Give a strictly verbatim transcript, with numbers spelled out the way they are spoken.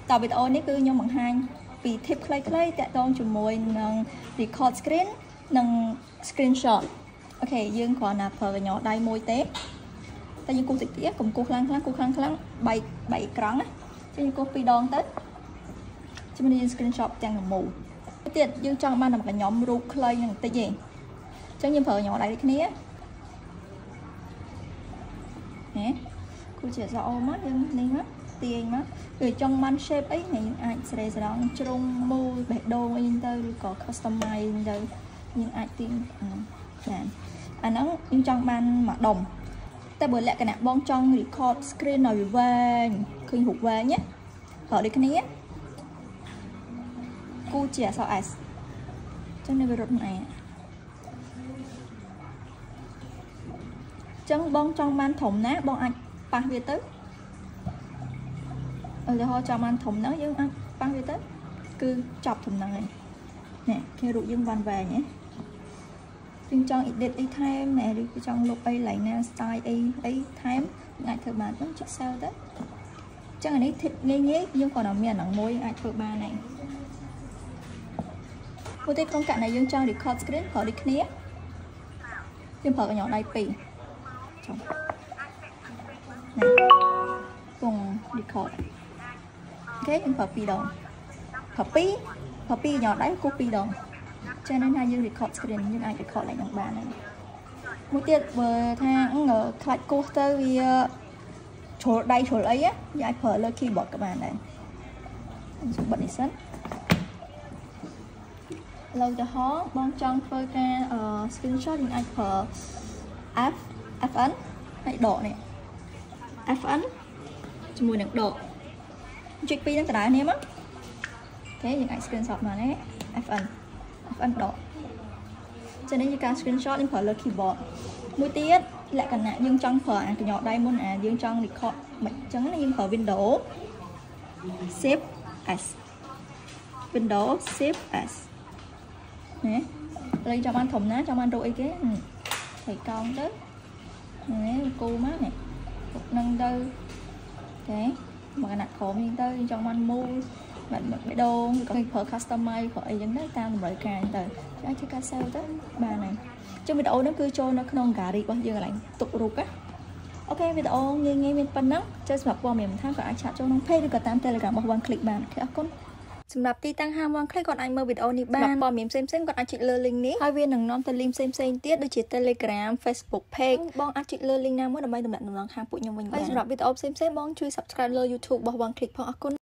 តវីដេអូនេះគឺខ្ញុំបង្ហាញពី tip ខ្លីៗតាក់ទងជាមួយនឹង record screen និង screenshot អូខេយើងគ្រាន់តែប្រើកញ្ចក់ដៃមួយទេតែយើងគូសតិចទៀតកុំគូសខ្លាំងខ្លាំងគូសខ្លាំងខ្លាំងបែកបែកអេក្រង់ណាចឹងយើងគូសពីរដងទៅជំនាញ screenshot ទាំងមូលទៀតយើងចង់បានតែកញ្ញំរូបខ្លីនឹងបន្តិចទេចឹងយើងប្រើកញ្ចក់ដៃដូចគ្នាហ៎គូសជាអក្សរអូមកយើងនេះមកទាញមកគឺចង់បាន shape អីយើងអាចស្រេស្រង់ជ្រុងមូលបេះដូងអីទៅឬក៏ customize ទៅយើងអាចទាញបានអាហ្នឹងយើងចង់បានមួយដុំតែបើលក្ខណៈបងចង់ record screen ឲ្យវែងឃើញរូបវែងណាប្រើដូចគ្នាគូជាអក្សរ S ចឹងនៅវារត់ខ្លួនឯងចឹងបងចង់បានធំណាបងអាចប៉ះវាទៅឧទាហរណ៍ចង់បានធំហ្នឹងយើងអាចប៉ះវាទៅគឺចប់ធំហ្នឹងហើយនេះគេរូបយើងបានវែងហ៎យើងចង់ edit អីថែមណែឬចង់លុបអីឡើងណា style អីអីថែមអាចធ្វើបានហ្នឹងចុច save ទៅចឹងអានេះ tip ងាយងាយយើងគ្រាន់តែមានអាហ្នឹងមួយអាចធ្វើបានហើយព្រោះតែក្នុងករណីយើងចង់ record screen ប្រើដូចគ្នាយើងប្រើកញ្ចក់ដៃពីរចុះណាពង record អូខេយើងប្រើពីរដងប្រើពីរប្រើពីរកញ្ចក់ដៃគូសពីរដងចឹងnênថាយើង record screen យើងអាច record ឡើងនឹងបានហើយមួយទៀតបើថាខ្លាច់គូសទៅវាជ្រុលដៃជ្រុលអីយើងអាចប្រើលើ keyboard ក៏បានដែរខ្ញុំបិទនេះសិនលើទៅហោបងចង់ធ្វើការ screenshot យើងអាចប្រើ F FN ហើយដកនេះ FN ជាមួយនឹងដកចុចពីរនឹងដដែលនេះមកអូខេយើងអាច screenshot បានទេ FN FN ដកចឹងនេះជាការ screenshot យើងប្រើលើ keyboard មួយទៀតលក្ខណៈយើងចង់ប្រើអាកញ្ចក់ដៃមុនអាយើងចង់ record មិនចឹងយើងប្រើ Windows Shift S Windows Shift S ណាលេងចង់បានធំណាចង់បានរូបអីគេហើយកោងទៅនេះគូមកនេះនឹងទៅអូខេមកកណាត់ក្រោមនេះទៅយើងចង់បានមូលបាត់បេះដូងឬក៏ប្រើ customize ប្រើអីចឹងទៅតាមតម្រូវការទៅអាចធ្វើការ save ទៅបានហើយចុះវីដេអូនេះគឺចូលនៅក្នុង gallery របស់យើងកន្លែងទុករូបណាអូខេវីដេអូងាយងាយមានប៉ុណ្ណឹងចូលសម្រាប់ព័ត៌មានបន្ថែមក៏អាចឆាតចូលក្នុង page ឬក៏តាម Telegram របស់ One Click បានអរគុណសម្រាប់ទីតាំងហាម One Click គាត់អាចមើលវីដេអូនេះបានព័ត៌មានផ្សេងៗគាត់អាចចុចលើ link នេះហើយវានឹងនាំទៅ link ផ្សេងៗទៀតដូចជា Telegram Facebook page បងអាចចុចលើ link ណាមួយដើម្បីតំណាក់តំណងខាងពួកខ្ញុំវិញបានហើយសម្រាប់វីដេអូផ្សេងៗបងជួយ subscribe លើ YouTube របស់ One Click ផងអរគុណ